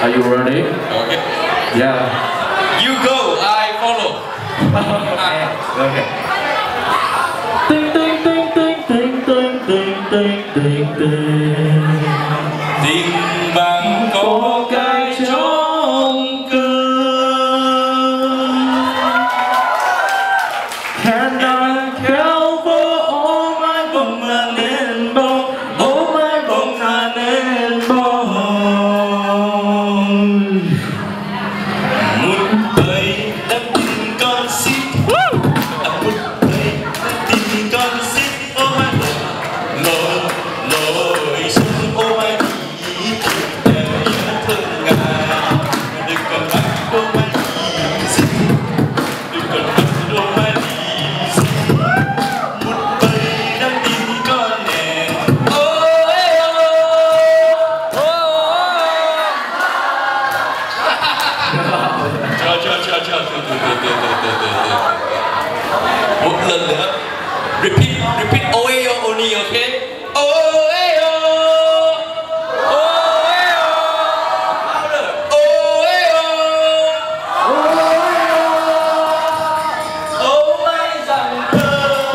Are you ready? Okay. Yeah. You go, I follow. Okay. Ding ding ding ding ding ding ding ding ding ding. Tình bằng có cái trong cơn. And I kéo vô ôm anh bồng là nên bông, ôm anh bồng là nên bông. Một bầy đã tìm con xít. Một bầy đã tìm con xít. Ôm anh lội lội xuống ôm anh đi. Để nhớ thương ngài. Đừng cần bắt ôm anh đi xít. Đừng cần bắt ôm anh đi xít. Một bầy đã tìm con nè. Chờ. Một lần nữa. Repeat oeo only, okay? Oeo. Oeo. Louder. Oeo. Ôm anh rằng thơ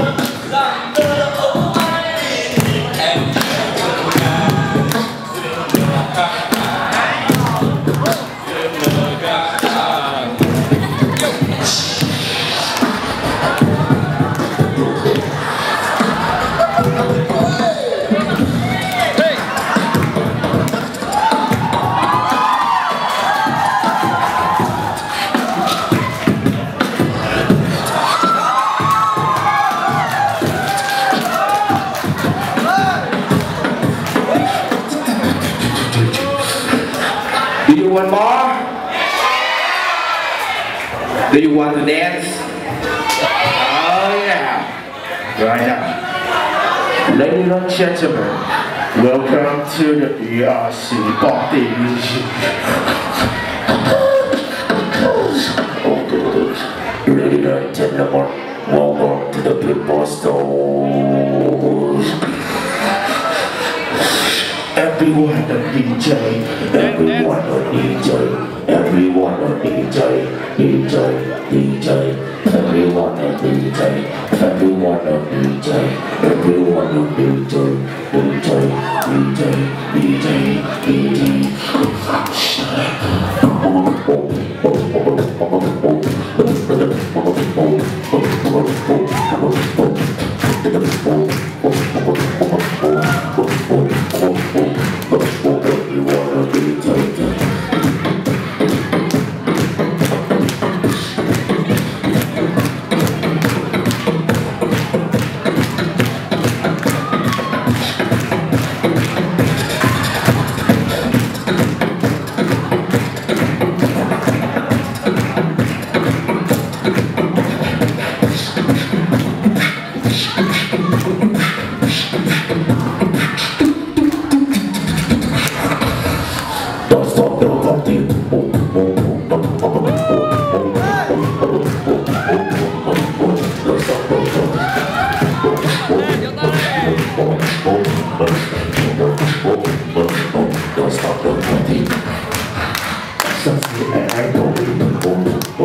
ôm anh đi em thương ngài. Do you want more? Do you want to dance? Oh yeah! Right now. Ladies and gentlemen, welcome to the ERC party. Ladies and gentlemen, welcome to the people stores. Everyone on DJ, everyone on DJ, everyone on DJ, DJ, everyone on DJ, everyone on DJ, everyone on DJ, DJ. Don't stop the party. Don't stop the party.